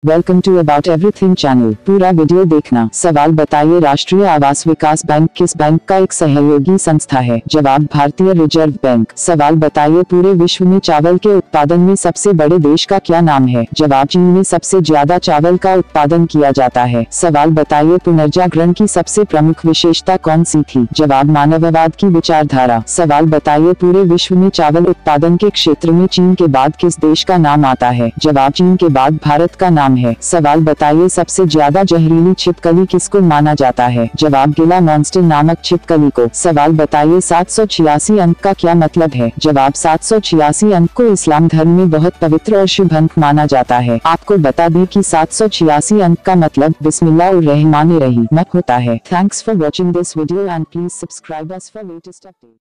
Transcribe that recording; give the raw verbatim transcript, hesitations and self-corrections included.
Welcome to about everything channel. पूरा video देखना। सवाल बताइए, राष्ट्रीय आवास विकास बैंक किस बैंक का एक सहयोगी संस्था है? जवाब, भारतीय रिजर्व बैंक। सवाल बताइए, पूरे विश्व में चावल के उत्पादन में सबसे बड़े देश का क्या नाम है? जवाब, चीन में सबसे ज्यादा चावल का उत्पादन किया जाता है। सवाल बताइए, पुनर्जागरण की सबसे प्रमुख विशेषता कौन सी थी? जवाब, मानववाद की विचारधारा। सवाल बताइए, पूरे विश्व में चावल उत्पादन के क्षेत्र में चीन के बाद किस देश का नाम आता है? जवाब, चीन के बाद भारत का नाम है। सवाल बताइए, सबसे ज्यादा जहरीली छिपकली किसको माना जाता है? जवाब, गिला मॉन्स्टर नामक छिपकली को। सवाल बताइए, सात सौ छियासी अंक का क्या मतलब है? जवाब, सात सौ छियासी अंक को इस्लाम धर्म में बहुत पवित्र और शुभ अंक माना जाता है। आपको बता दें कि सात सौ छियासी अंक का मतलब बिस्मिल्लाहिर्रहमानिर्रहीम होता है। Thanks for watching this video and please subscribe us for latest update.